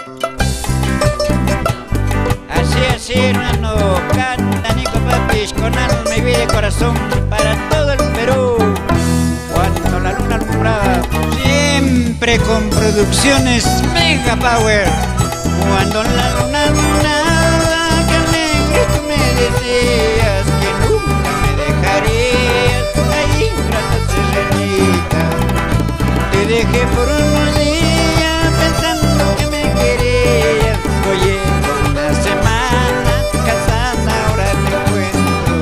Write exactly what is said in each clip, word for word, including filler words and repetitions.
Así, así, hermano, canta Nico Papis con alma y vida y corazón para todo el Perú. Cuando la luna alumbra, siempre con producciones Mega Power. Cuando la luna alumbraba, que alegre tú me decías que nunca me dejarías. Ay, ingrata serenita, te dejé por unos días pensando que me querías. Oye, una semana casada ahora te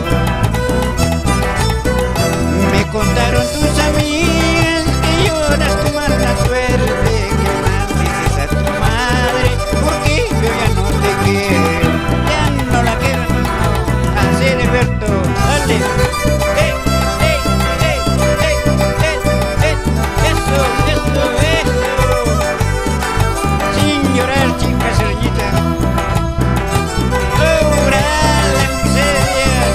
encuentro. Me contaron tus amigas que lloras tu mala suerte, que maldices a tu madre porque yo ya no te quiero. Ya no la quiero, no. Así de Berto, dale. ¡Eh, eh, eh, eh, eh, eh! ¡Eso, eso, eso! Sin llorar, chica sereñita. ¡Órale, miserias!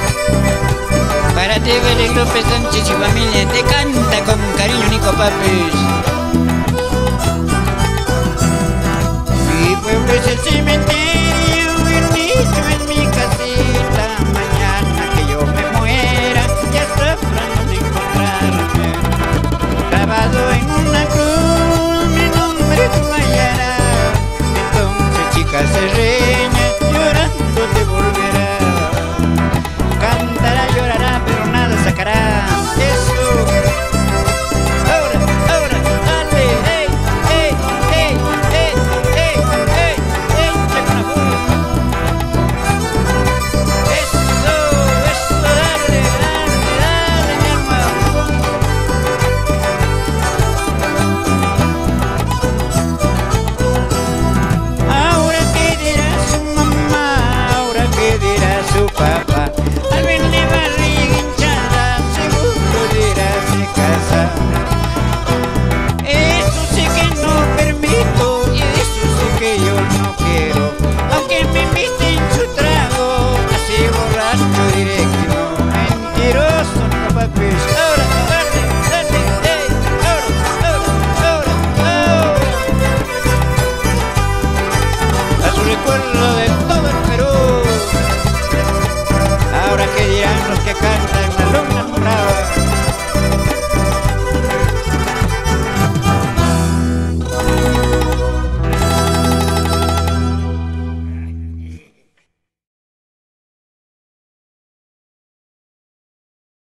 Para ti, Félix López Sánchez y familia, te canta con cariño Nico Papis.